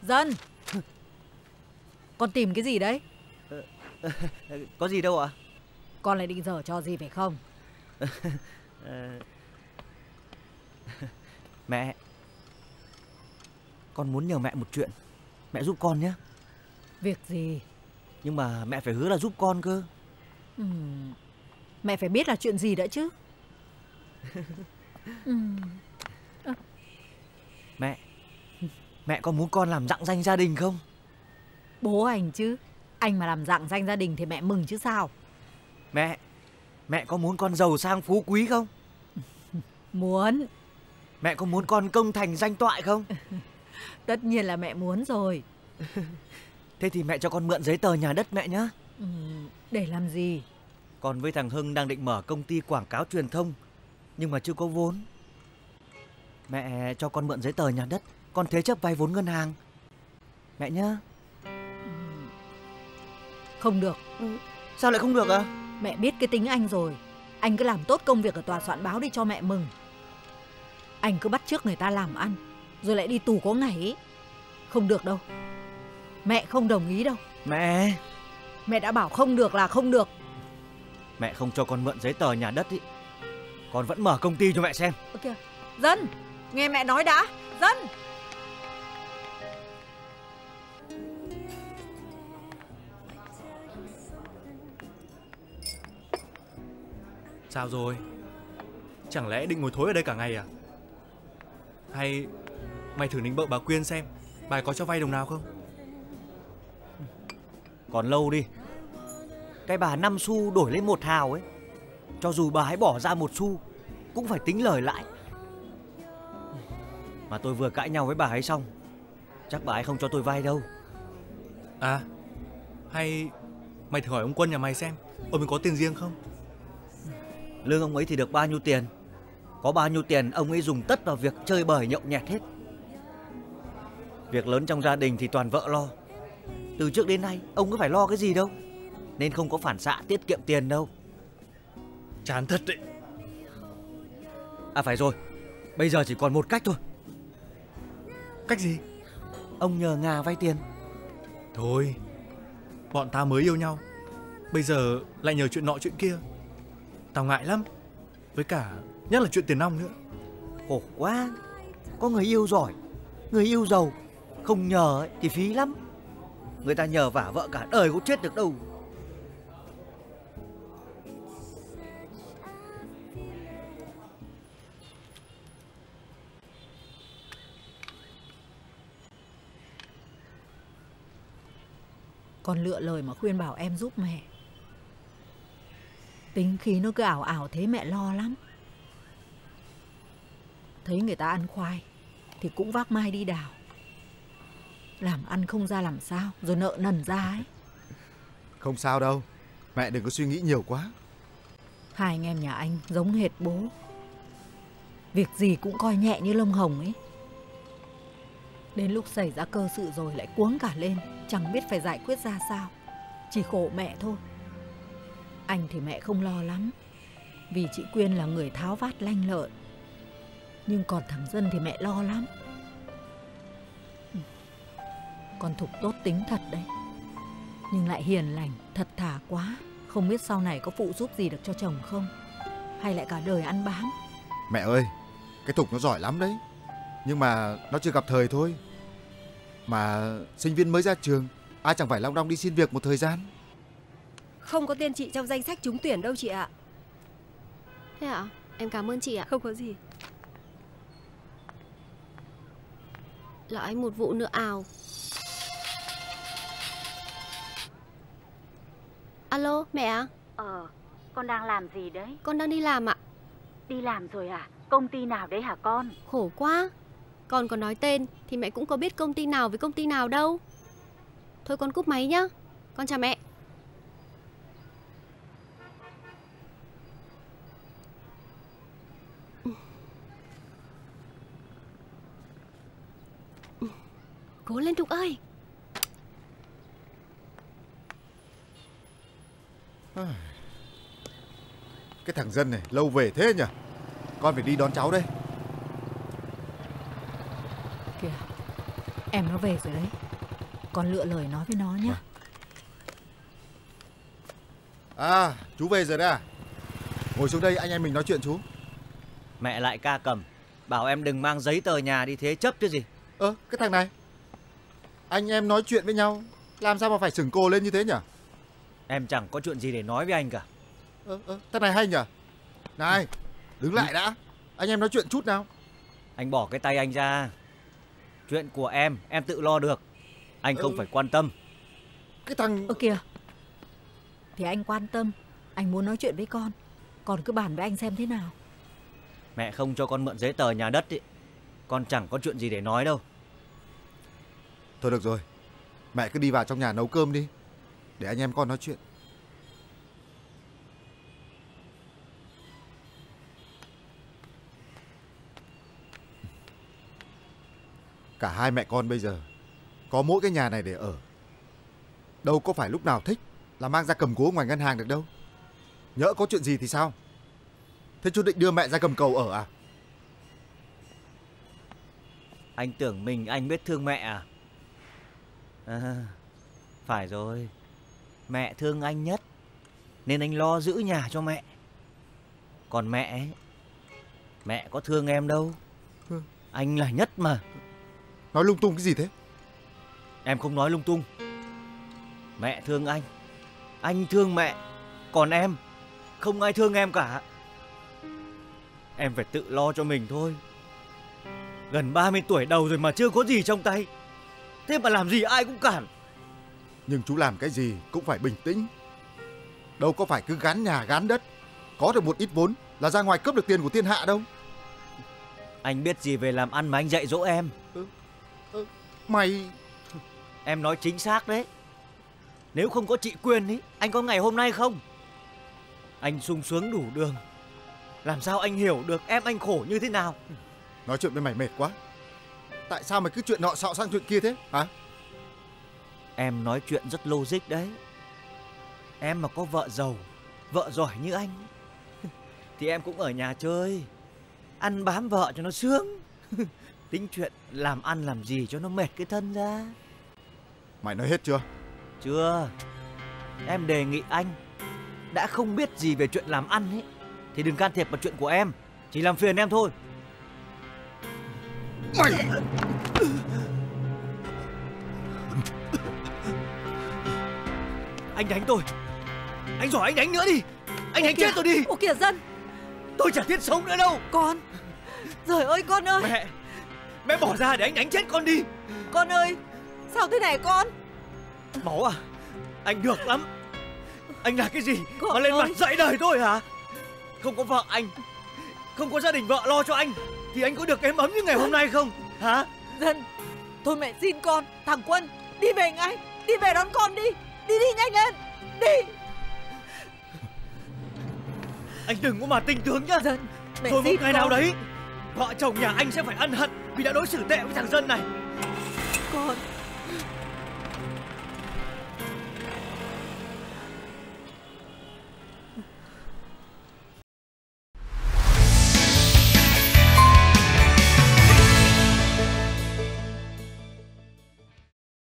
Dân, con tìm cái gì đấy? Có gì đâu ạ? Con lại định giở trò gì phải không? Mẹ, con muốn nhờ mẹ một chuyện. Mẹ giúp con nhé. Việc gì? Nhưng mà mẹ phải hứa là giúp con cơ. Mẹ phải biết là chuyện gì đã chứ. Mẹ có muốn con làm rạng danh gia đình không? Bố anh chứ. Anh mà làm rạng danh gia đình thì mẹ mừng chứ sao. Mẹ có muốn con giàu sang phú quý không? Muốn. Mẹ có muốn con công thành danh toại không? Tất nhiên là mẹ muốn rồi. Thế thì mẹ cho con mượn giấy tờ nhà đất mẹ nhé. Để làm gì? Con với thằng Hưng đang định mở công ty quảng cáo truyền thông, nhưng mà chưa có vốn. Mẹ cho con mượn giấy tờ nhà đất, con thế chấp vay vốn ngân hàng. Mẹ nhá. Không được. Sao lại không được à? Mẹ biết cái tính anh rồi. Anh cứ làm tốt công việc ở tòa soạn báo đi cho mẹ mừng. Anh cứ bắt chước người ta làm ăn, rồi lại đi tù có ngày ấy. Không được đâu. Mẹ không đồng ý đâu. Mẹ đã bảo không được là không được. Mẹ không cho con mượn giấy tờ nhà đất ý, con vẫn mở công ty cho mẹ xem. Ok. Dân, nghe mẹ nói đã. Dân. Sao rồi? Chẳng lẽ định ngồi thối ở đây cả ngày à? Hay mày thử nịnh bợ bà Quyên xem bà có cho vay đồng nào không? Còn lâu đi. Cái bà 5 xu đổi lấy 1 hào ấy, cho dù bà ấy bỏ ra 1 xu cũng phải tính lời lãi. Mà tôi vừa cãi nhau với bà ấy xong, chắc bà ấy không cho tôi vay đâu. À, hay mày thử hỏi ông Quân nhà mày xem ông ấy có tiền riêng không? Lương ông ấy thì được bao nhiêu tiền? Có bao nhiêu tiền ông ấy dùng tất vào việc chơi bời nhậu nhẹt hết. Việc lớn trong gia đình thì toàn vợ lo. Từ trước đến nay ông có phải lo cái gì đâu, nên không có phản xạ tiết kiệm tiền đâu. Chán thật đấy. À phải rồi, bây giờ chỉ còn một cách thôi. Cách gì? Ông nhờ Nga vay tiền. Thôi, bọn tao mới yêu nhau, bây giờ lại nhờ chuyện nọ chuyện kia, tao ngại lắm. Với cả nhất là chuyện tiền nong nữa. Khổ quá. Có người yêu giỏi, người yêu giàu, không nhờ ấy thì phí lắm. Người ta nhờ vả vợ cả đời cũng chết được đâu. Con lựa lời mà khuyên bảo em giúp mẹ. Tính khí nó cứ ảo ảo thế mẹ lo lắm. Thấy người ta ăn khoai thì cũng vác mai đi đào. Làm ăn không ra làm sao, rồi nợ nần ra ấy. Không sao đâu, mẹ đừng có suy nghĩ nhiều quá. Hai anh em nhà anh giống hệt bố. Việc gì cũng coi nhẹ như lông hồng ấy. Đến lúc xảy ra cơ sự rồi lại cuống cả lên, chẳng biết phải giải quyết ra sao. Chỉ khổ mẹ thôi. Anh thì mẹ không lo lắm, vì chị Quyên là người tháo vát lanh lợi. Nhưng còn thằng Dân thì mẹ lo lắm. Con Thục tốt tính thật đấy, nhưng lại hiền lành, thật thà quá. Không biết sau này có phụ giúp gì được cho chồng không, hay lại cả đời ăn bám. Mẹ ơi, cái Thục nó giỏi lắm đấy, nhưng mà nó chưa gặp thời thôi. Mà sinh viên mới ra trường, ai chẳng phải long đong đi xin việc một thời gian. Không có tên chị trong danh sách trúng tuyển đâu chị ạ. Thế ạ? Em cảm ơn chị ạ. Không có gì. Lại một vụ nữa ào. Alo, mẹ ạ? Con đang làm gì đấy? Con đang đi làm ạ. Đi làm rồi à? Công ty nào đấy hả con? Khổ quá. Con có nói tên thì mẹ cũng có biết công ty nào với công ty nào đâu. Thôi con cúp máy nhá. Con chào mẹ. Cố lên Trục ơi. Cái thằng Dân này lâu về thế nhỉ. Con phải đi đón cháu đây. Kìa, Em nó về rồi đấy. Con lựa lời nói với nó nhé. À, chú về rồi đấy à? Ngồi xuống đây anh em mình nói chuyện chú. Mẹ lại ca cầm, bảo em đừng mang giấy tờ nhà đi thế chấp chứ gì. Cái thằng này, anh em nói chuyện với nhau, làm sao mà phải sửng cồ lên như thế nhỉ? Em chẳng có chuyện gì để nói với anh cả. Thế này hay nhỉ? Này, đứng lại đã. Anh em nói chuyện chút nào. Anh bỏ cái tay anh ra. Chuyện của em tự lo được. Anh không phải quan tâm. Cái thằng... Kìa. Thì anh quan tâm. Anh muốn nói chuyện với con. Con cứ bàn với anh xem thế nào. Mẹ không cho con mượn giấy tờ nhà đất ý, con chẳng có chuyện gì để nói đâu. Thôi được rồi, mẹ cứ đi vào trong nhà nấu cơm đi, để anh em con nói chuyện. Cả hai mẹ con bây giờ có mỗi cái nhà này để ở. Đâu có phải lúc nào thích là mang ra cầm cố ngoài ngân hàng được đâu. Nhỡ có chuyện gì thì sao? Thế chú định đưa mẹ ra Gầm Cầu ở à? Anh tưởng mình anh biết thương mẹ à? Phải rồi. Mẹ thương anh nhất, nên anh lo giữ nhà cho mẹ. Còn mẹ ấy, mẹ có thương em đâu. Anh là nhất mà. Nói lung tung cái gì thế? Em không nói lung tung. Mẹ thương anh thương mẹ. Còn em, không ai thương em cả. Em phải tự lo cho mình thôi. Gần 30 tuổi đầu rồi mà chưa có gì trong tay, thế mà làm gì ai cũng cản. Nhưng chú làm cái gì cũng phải bình tĩnh. Đâu có phải cứ gán nhà gán đất, có được một ít vốn là ra ngoài cướp được tiền của thiên hạ đâu. Anh biết gì về làm ăn mà anh dạy dỗ em. Mày... Em nói chính xác đấy. Nếu không có chị Quyên ý, anh có ngày hôm nay không? Anh sung sướng đủ đường. Làm sao anh hiểu được em anh khổ như thế nào? Nói chuyện với mày mệt quá. Tại sao mày cứ chuyện nọ xọ sang chuyện kia thế hả? Em nói chuyện rất logic đấy. Em mà có vợ giàu, vợ giỏi như anh thì em cũng ở nhà chơi, ăn bám vợ cho nó sướng. Tính chuyện làm ăn làm gì cho nó mệt cái thân ra. Mày nói hết chưa? Chưa. Em đề nghị anh, đã không biết gì về chuyện làm ăn ấy thì đừng can thiệp vào chuyện của em, chỉ làm phiền em thôi. Mày... Anh đánh tôi. Anh giỏi anh đánh nữa đi. Anh đánh chết tôi đi. Ô kìa Dân. Tôi chả thiết sống nữa đâu. Con. Trời ơi con ơi. Mẹ bỏ ra để anh đánh chết con đi. Con ơi. Sao thế này con? Máu à? Anh được lắm. Anh là cái gì con mà lên ơi. mặt dạy đời tôi hả? Không có vợ anh, không có gia đình vợ lo cho anh thì anh có được êm ấm như ngày hôm nay không? Hả? Dân. Thôi mẹ xin con. Thằng Quân đi về ngay. Đi về đón con đi. Đi đi nhanh lên. Đi. Anh đừng có mà tinh tướng nhá. Dân. Mẹ Rồi một xin ngày con. nào đấy vợ chồng nhà anh sẽ phải ân hận vì đã đối xử tệ với thằng Dân này. Con.